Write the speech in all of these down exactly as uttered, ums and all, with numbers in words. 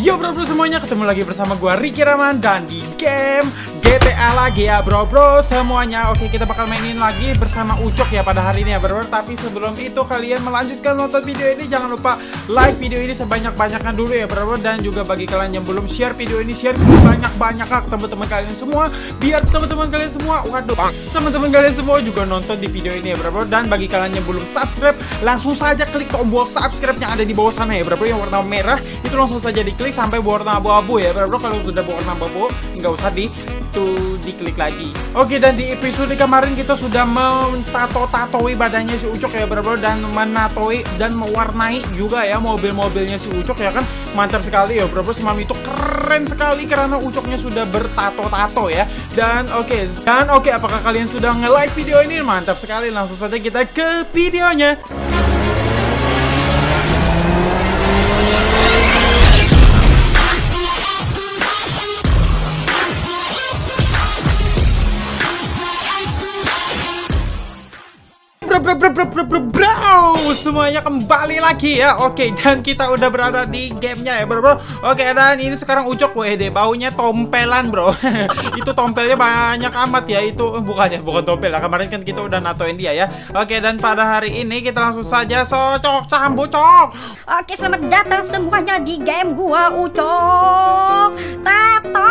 Yo bro bro semuanya, ketemu lagi bersama gua Ricky Rahman dan di game G T A lagi ya bro bro semuanya. Oke, kita bakal mainin lagi bersama Ucok ya pada hari ini ya bro bro. Tapi sebelum itu kalian melanjutkan nonton video ini, jangan lupa like video ini sebanyak-banyaknya dulu ya bro bro. Dan juga bagi kalian yang belum share video ini, share sebanyak-banyaknya ke teman-teman kalian semua, biar teman-teman kalian semua, waduh, teman-teman kalian semua juga nonton di video ini ya bro bro. Dan bagi kalian yang belum subscribe, langsung saja klik tombol subscribe yang ada di bawah sana ya bro bro, yang warna merah itu langsung saja diklik sampai warna abu-abu ya bro bro. Kalau sudah warna abu-abu nggak usah di tuh diklik lagi. Oke, dan di episode kemarin kita sudah mentato-tatoi badannya si Ucok ya bro bro, dan menatoi dan mewarnai juga ya mobil-mobilnya si Ucok ya kan. Mantap sekali ya bro bro, semalam itu keren sekali karena Ucoknya sudah bertato-tato ya. Dan oke, okay, dan oke, okay, apakah kalian sudah nge-like video ini? Mantap sekali, langsung saja kita ke videonya. Bro, bro, bro, bro, bro, bro, semuanya kembali lagi ya. Oke, dan kita udah berada di gamenya ya bro bro. Oke, dan ini sekarang Ucok, weh deh, baunya tompelan bro. Itu tompelnya banyak amat ya. Itu bukannya bukan tompel lah, kemarin kan kita udah natoin dia ya. Oke, dan pada hari ini kita langsung saja socok sambut cok. Oke, selamat datang semuanya di game gua Ucok Tato.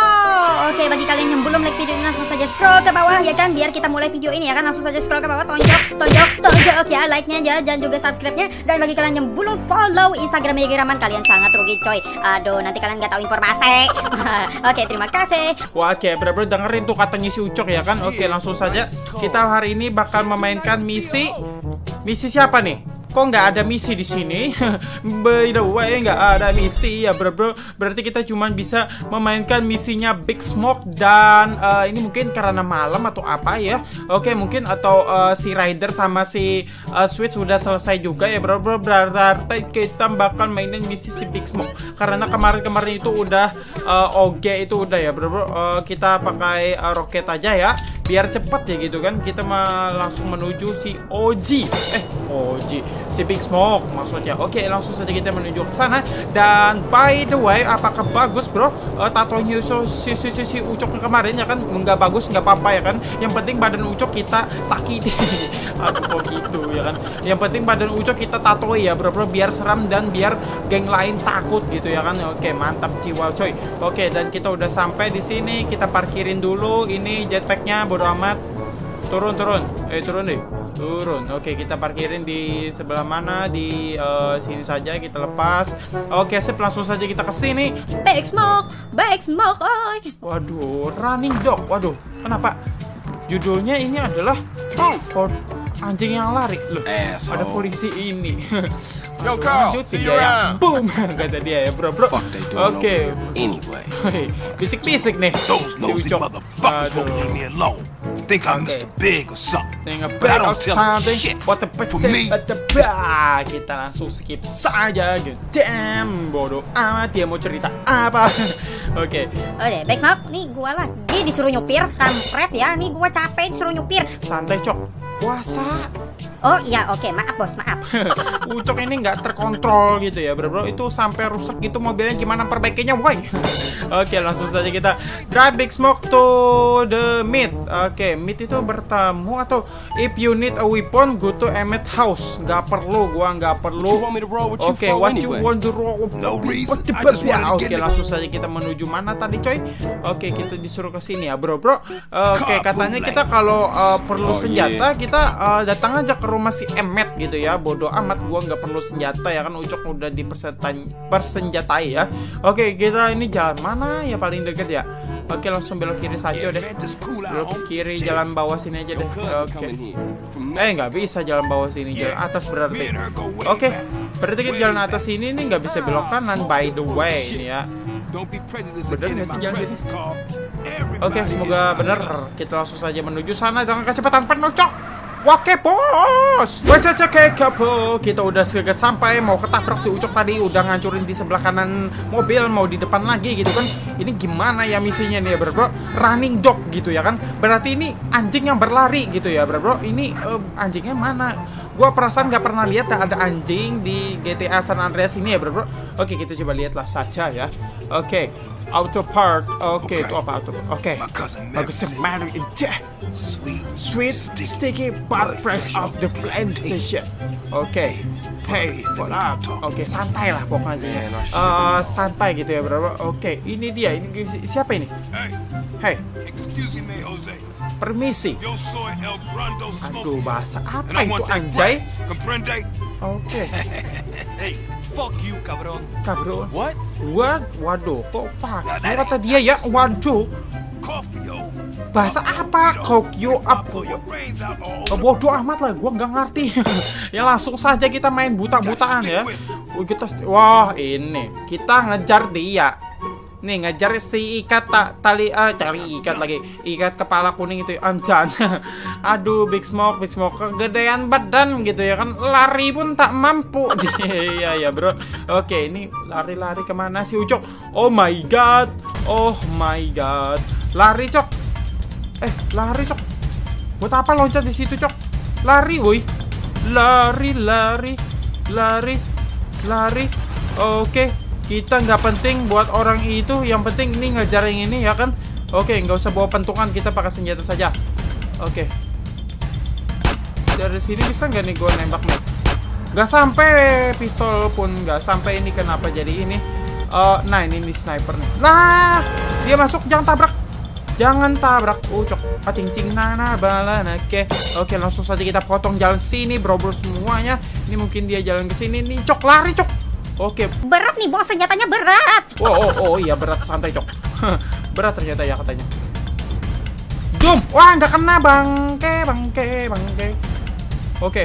Oke, bagi kalian yang belum like video ini, langsung saja scroll ke bawah ya kan, biar kita mulai video ini ya kan. Langsung saja scroll ke bawah, tonjok tonjok tonjok ya like-nya ya, dan juga subscribe-nya. Dan bagi kalian yang belum follow Instagram Ricky Rahman, kalian sangat rugi coy. Aduh, nanti kalian nggak tahu informasi. Oke, terima kasih. Wah, oke bro bro, dengerin tuh katanya si Ucok ya kan. Oke, langsung saja kita hari ini bakal memainkan misi. Misi siapa nih? Kok nggak ada misi di sini? By the way, nggak ada misi ya bro bro. Berarti kita cuma bisa memainkan misinya Big Smoke, dan uh, ini mungkin karena malam atau apa ya. Oke, mungkin atau uh, si Rider sama si uh, Switch sudah selesai juga ya bro bro. Berarti kita bakal mainin misi si Big Smoke karena kemarin-kemarin itu udah uh, O G itu udah ya bro bro. Uh, kita pakai uh, roket aja ya, biar cepat ya gitu kan. Kita mah langsung menuju si O G. Eh, O G. Si Big Smoke maksudnya. Oke, langsung saja kita menuju ke sana. Dan by the way, apakah bagus bro uh, tatonya so, si si si, si Ucok kemarin ya kan? Nggak bagus nggak apa-apa ya kan. Yang penting badan Ucok kita sakit. Aduh, kok gitu ya kan. Yang penting badan Ucok kita tatoi ya bro bro, biar seram dan biar geng lain takut gitu ya kan. Oke, mantap jiwa coy. Oke, dan kita udah sampai di sini. Kita parkirin dulu ini jetpacknya, bodo amat. Turun turun. Eh turun deh. Turun. Oke, kita parkirin di sebelah mana? Di uh, sini saja, kita lepas. Oke, sip, langsung saja kita ke sini. Big Smoke, Big Smoke, oi. Waduh, running dog. Waduh, kenapa judulnya ini adalah oh, anjing yang lari? Loh, ada polisi ini. Yo, Carl, see you ya. around. Boom, kata dia ya bro bro. Oke, Anyway, bisik-bisik nih. those nosy motherfuckers won't leave me alone. Think I'm Okay. Mister Big or something. Think a But I bit of don't tell them something. shit. What the For me, but the bah. Kita langsung skip saja. Damn, bodoh amat, dia mau cerita apa? Oke. Oke, Big Smoke, nih gua lagi disuruh nyupir, kampret ya. Nih gua capek disuruh nyupir. Santai cok, puasa. Oh iya, oke, maaf bos, maaf. Ucok ini nggak terkontrol gitu ya bro bro. Itu sampai rusak gitu mobilnya, gimana perbaikinya woi? Oke, langsung saja kita drive Big Smoke to the meet. Oke, meet itu bertemu atau if you need a weapon go to Emmett House. Nggak perlu, gua nggak perlu. Oke, what you want to roll? No reason. What the I just wanted to Oke, get it. langsung saja kita menuju mana tadi coy? Oke, kita disuruh ke sini ya bro bro. Oke, katanya kita kalau uh, perlu senjata kita uh, datang aja ke rumah si Emmet gitu ya. Bodoh amat, gua nggak perlu senjata ya kan. Ucok udah dipersenjatai ya. Oke, kita ini jalan mana ya paling deket ya? Oke, langsung belok kiri saja deh. Belok kiri, jalan bawah sini aja deh. Oke. Eh, nggak bisa jalan bawah sini, jalan atas berarti. Oke, berarti kita jalan atas sini nih, nggak bisa belok kanan by the way ini ya. Bener nggak sih jalan sini? Oke, semoga bener. Kita langsung saja menuju sana dengan kecepatan penuh cok. Oke bos, wacacakekapo. Kita udah segera sampai, mau ketabrak si Ucok tadi, udah ngancurin di sebelah kanan mobil, mau di depan lagi gitu kan. Ini gimana ya misinya nih ya bro bro? Running dog gitu ya kan. Berarti ini anjing yang berlari gitu ya bro bro. Ini uh, anjingnya mana? Gua perasaan nggak pernah lihat ada anjing di G T A San Andreas ini ya, bro, bro. Oke, kita coba lihatlah saja ya. Oke, auto part. Oke, itu apa auto? Oke, bagus married in death. Sweet, sticky butt press of the plantation. Oke, hey, voila. Oke, santai lah pokoknya. Uh, santai gitu ya, bro. Oke, ini dia. Ini siapa ini? Hey, permisi. Aduh, bahasa apa itu anjay? Oke. Hey, fuck you, cabron. Cabron. What? What? Waduh, kok fuck? Ini kata dia ya, waduh. Bahasa apa? Kokyo apa? Oh, bodoh amat lah, gua nggak ngerti. Ya langsung saja kita main buta-butaan ya. Kita, wah ini kita ngejar dia. Nih ngejar si ikat tak tali uh, tali ikat lagi ikat kepala kuning itu anjan. Aduh, Big Smoke, Big Smoke kegedean badan gitu ya kan, lari pun tak mampu. Iya ya bro. Oke, ini lari-lari kemana si Ucok? Oh my god, oh my god, lari Cok. Eh lari Cok. Buat apa loncat di situ Cok? Lari woi, lari lari lari lari. Oke. Kita nggak penting buat orang itu, yang penting ini ngejar yang ini ya kan. Oke, nggak usah bawa pentungan, kita pakai senjata saja. Oke. Dari sini bisa nggak nih gue nembak nih? Nggak sampai pistol pun nggak sampai. Ini kenapa jadi ini? Uh, nah ini, ini sniper nih. Nah, dia masuk, jangan tabrak, jangan tabrak. Ucok, uh, cing cing nana balan. Oke, oke langsung saja kita potong jalan sini, bro bro semuanya. Ini mungkin dia jalan ke sini nih, Cok lari Cok. Oke. Berat nih bos, senjatanya berat. Oh, oh, oh iya berat, santai Cok. Berat ternyata ya katanya. Zoom. Wah nggak kena, bangke, bangke, bangke. Oke.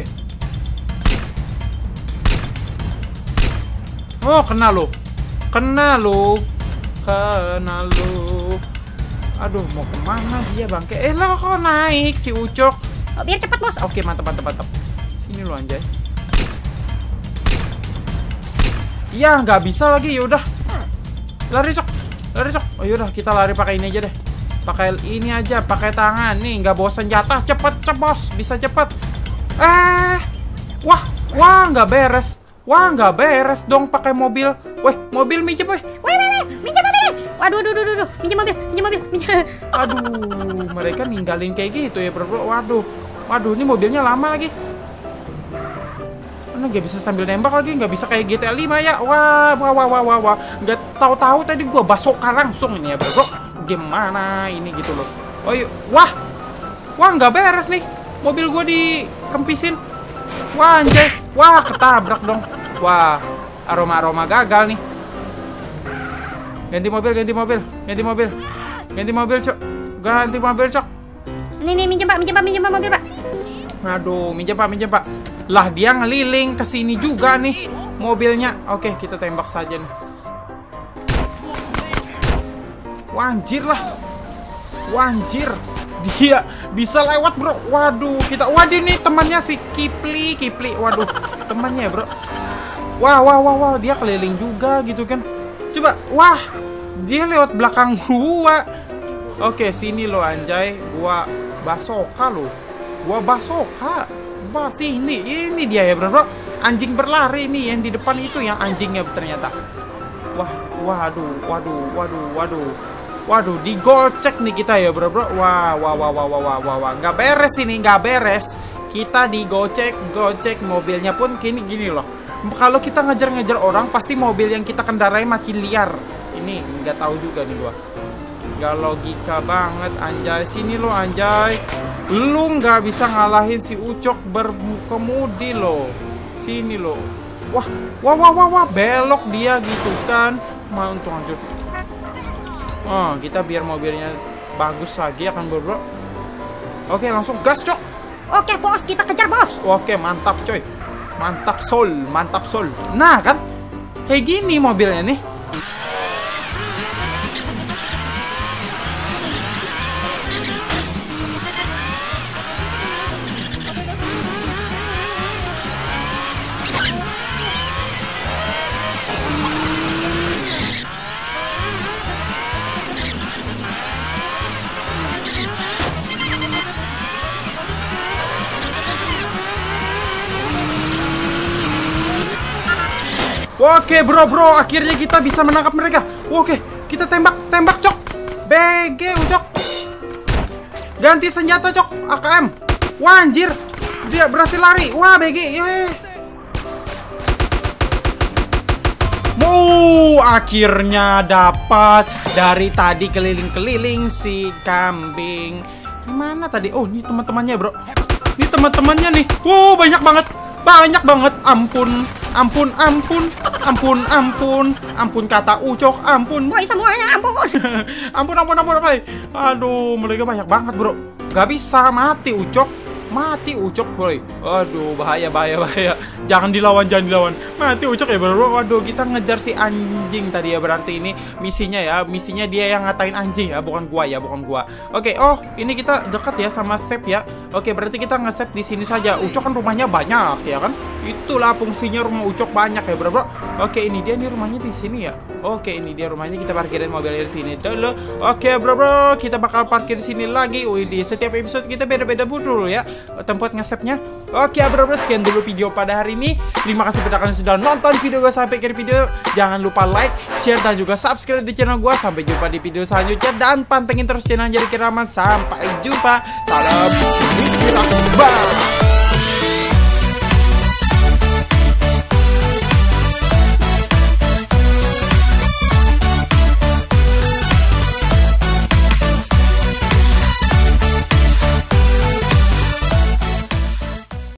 Oh kena lo, kena lo, kena lo. Aduh mau kemana dia bangke? Eh lo kok naik si Ucok? Oh, biar cepat bos. Oke mantap mantap mantap. Sini lo anjay. Ya nggak bisa lagi, yaudah lari Cok, lari Cok. Oh yaudah kita lari pakai ini aja deh, pakai ini aja, pakai tangan nih, nggak bosan jatah, cepet cepos, bisa cepet. Eh, wah wah nggak beres, wah nggak beres dong pakai mobil. Weh mobil minjem weh, weh weh minjem mobil. Waduh aduh aduh aduh, minjem mobil, minjem mobil, minjem. Aduh mereka ninggalin kayak gitu ya bro. Waduh, waduh ini mobilnya lama lagi. Mana gak bisa sambil nembak lagi, nggak bisa kayak G T A lima ya. Wah, wah, wah, wah, wah, wah. Nggak tahu-tahu tadi gua basoka langsung ini ya, bro. Gimana ini gitu loh. Oh, yuk. Wah, wah nggak beres nih. Mobil gua dikempisin. Wah, anjay. Wah, ketabrak dong. Wah, aroma-aroma gagal nih. Ganti mobil, ganti mobil, ganti mobil, ganti mobil, Cok. Ganti mobil, Cok. Nih, nih, minjem Pak, minjem Pak, minjem Pak mobil Pak. Aduh, minjem Pak, minjem Pak. Lah dia ngeliling ke sini juga nih mobilnya. Oke, kita tembak saja nih. Wanjir lah. Wanjir. Dia bisa lewat, bro. Waduh, kita waduh nih temannya si Kipli, Kipli. Waduh, temannya, bro. Wah, wah, wah, wah, dia keliling juga gitu kan. Coba, wah. Dia lewat belakang gua. Oke, sini lo anjay. Gua basoka lo. Gua basoka. Wah sini, ini dia ya bro, bro. Anjing berlari ini yang di depan itu yang anjingnya ternyata. Wah, waduh, waduh, waduh, waduh, waduh, digocek nih kita ya bro, bro. Wah, wah, wah, wah, wah, wah, wah, wah. Nggak beres ini, nggak beres. Kita digocek, gocek mobilnya pun gini gini loh. Kalau kita ngejar-ngejar orang, pasti mobil yang kita kendarai makin liar. Ini nggak tahu juga nih gua. Nggak logika banget anjay. Sini lo anjay. Lu nggak bisa ngalahin si Ucok berkemudi lo. Sini lo. Wah, wah, wah, wah, wah, belok dia gitu kan. Mau untung hancur. Oh, kita biar mobilnya bagus lagi akan bro. Oke, langsung gas Cok. Oke bos, kita kejar bos. Oke, mantap coy. Mantap sol, mantap sol. Nah kan, kayak gini mobilnya nih. Oke bro bro, akhirnya kita bisa menangkap mereka. Oke, kita tembak, tembak cok. B G Ucok. Ganti senjata cok, A K M. Wah anjir, dia berhasil lari. Wah B G, yeay. Wow, akhirnya dapat. Dari tadi keliling-keliling si kambing. Gimana tadi? Oh, ini teman-temannya bro. Ini teman-temannya nih. Wow, banyak banget. Banyak banget. Ampun, ampun, ampun. Ampun, ampun. Ampun kata Ucok, ampun. Woi semuanya ampun. Ampun, ampun, ampun, ampun. Aduh, mereka banyak banget bro. Gak bisa mati Ucok. Mati Ucok boy. Aduh, bahaya, bahaya, bahaya. Jangan dilawan, jangan dilawan. Mati Ucok ya bro. Waduh, kita ngejar si anjing tadi ya. Berarti ini misinya ya. Misinya dia yang ngatain anjing ya, bukan gua ya, bukan gua. Oke, oh ini kita dekat ya sama save ya. Oke, berarti kita nge-save di sini saja. Ucok kan rumahnya banyak ya kan? Itulah fungsinya rumah Ucok banyak ya bro. Oke, ini dia nih rumahnya di sini ya. Oke, ini dia rumahnya. Kita parkirin mobilnya di sini dulu. Oke bro bro, kita bakal parkir di sini lagi. Wih, di setiap episode kita beda-beda dulu ya tempat nge-save-nya. Oke bro bro, sekian dulu video pada hari ini. Terima kasih buat kalian sudah nonton video gue sampai akhir video. Jangan lupa like, share, dan juga subscribe di channel gue. Sampai jumpa di video selanjutnya. Dan pantengin terus channel Jadi Kiraman. Sampai jumpa. Salam. Bye.